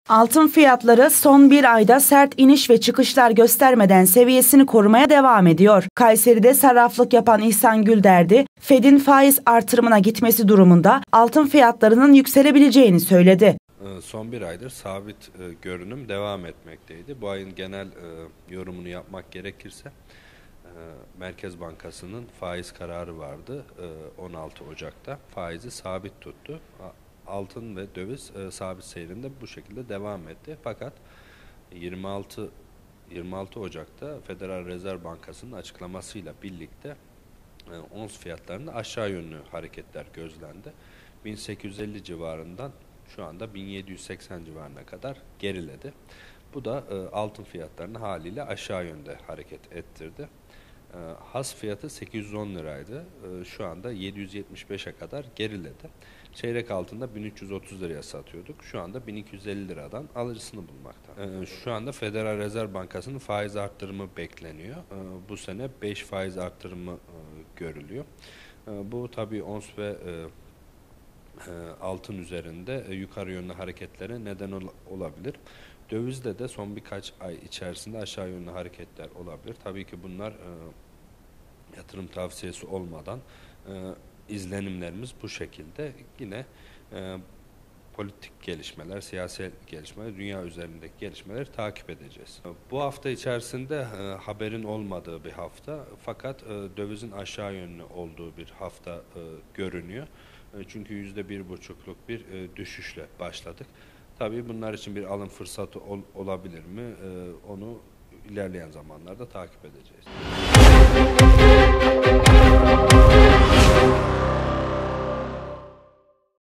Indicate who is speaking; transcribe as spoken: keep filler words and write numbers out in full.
Speaker 1: Altın fiyatları son bir ayda sert iniş ve çıkışlar göstermeden seviyesini korumaya devam ediyor. Kayseri'de sarraflık yapan İhsan Gülderdi, Fed'in faiz artırımına gitmesi durumunda altın fiyatlarının yükselebileceğini söyledi.
Speaker 2: Son bir aydır sabit görünüm devam etmekteydi. Bu ayın genel yorumunu yapmak gerekirse Merkez Bankası'nın faiz kararı vardı on altı Ocak'ta. Faizi sabit tuttu. Altın ve döviz e, sabit seyrinde bu şekilde devam etti. Fakat yirmi altı yirmi altı Ocak'ta Federal Rezerv Bankası'nın açıklamasıyla birlikte e, ons fiyatlarında aşağı yönlü hareketler gözlendi. bin sekiz yüz elli civarından şu anda bin yedi yüz seksen civarına kadar geriledi. Bu da e, altın fiyatlarını haliyle aşağı yönde hareket ettirdi. E, has fiyatı sekiz yüz on liraydı. E, şu anda yedi yüz yetmiş beşe kadar geriledi. Çeyrek altında bin üç yüz otuz liraya satıyorduk. Şu anda bin iki yüz elli liradan alıcısını bulmakta. E, şu anda Federal Rezerv Bankası'nın faiz arttırımı bekleniyor. E, bu sene beş faiz arttırımı e, görülüyor. E, bu tabii ons ve e, e, altın üzerinde e, yukarı yönlü hareketlere neden ol olabilir. Dövizde de son birkaç ay içerisinde aşağı yönlü hareketler olabilir. Tabii ki bunlar e, yatırım tavsiyesi olmadan e, izlenimlerimiz bu şekilde. Yine e, politik gelişmeler, siyasi gelişmeler, dünya üzerindeki gelişmeleri takip edeceğiz. Bu hafta içerisinde e, haberin olmadığı bir hafta, fakat e, dövizin aşağı yönlü olduğu bir hafta e, görünüyor. E, çünkü yüzde bir buçukluk bir e, düşüşle başladık. Tabii bunlar için bir alım fırsatı ol, olabilir mi? E, onu ilerleyen zamanlarda takip edeceğiz.